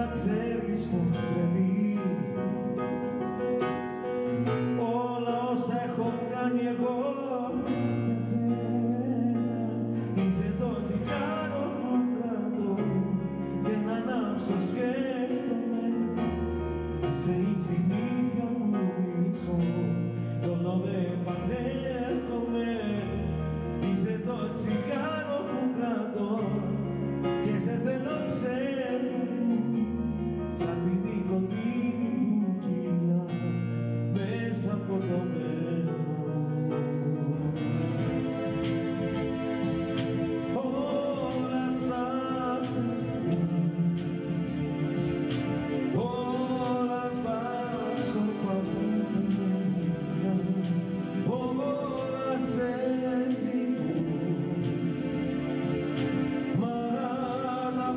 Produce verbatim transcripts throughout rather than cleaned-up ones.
ξέρεις πως τρελή όλα όσα έχω κάνει εγώ για σένα. Είσαι το τσιγάρο που κρατώ και να ανάψω σκέφτομαι. Είσαι η συνήθεια μου μισώ κι όλο δεν επανέρχομαι. Είσαι το τσιγάρο που κρατώ και σε θέλω ψέμα μου σαν την νοικοτήνη που κυλά μέσα από το αίμα μου. Όλα τα ξεχνάς, όλα τα σκοπαδάς, όλα σε ζητούν, μα τα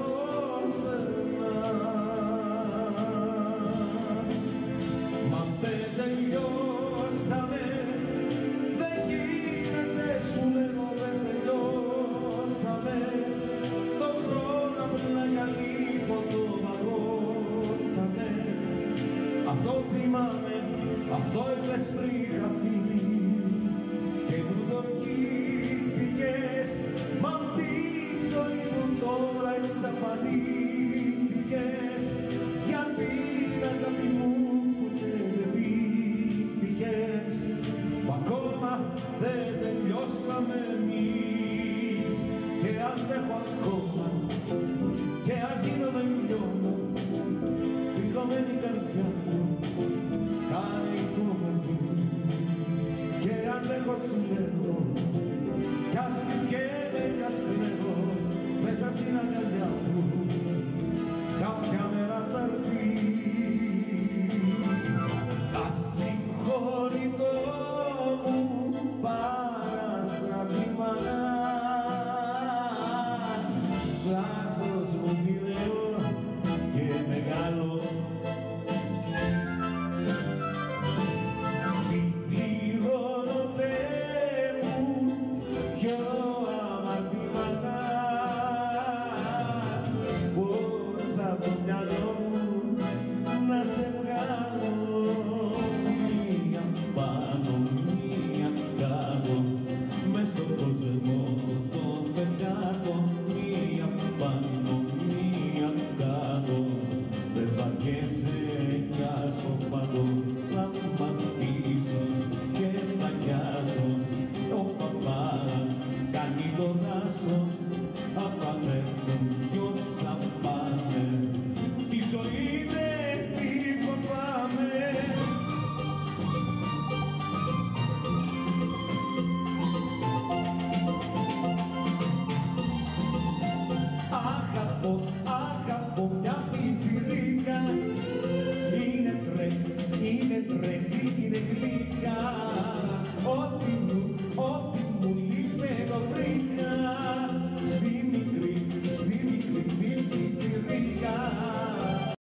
προσπερνάς. Μα δεν τελειώσαμε, δεν γίνεται, σου λέω δεν τελειώσαμε. Το χρόνο απλά για λίγο το παγώσαμε. Αυτό θυμάμαι, αυτό είπες πριν χαθείς και μου το ορκίστηκες. Μα τη ζωή μου τώρα εξαφανίστηκες, γιατί την αγάπη μου ποτέ δεν πίστηκες. Μα ακόμα δεν τελειώσαμε εμείς και αντέχω ακόμα και ας γίνομαι λιώμα. Πληγωμένη καρδιά μου κάνε υπομονή και αντέχω σου λέω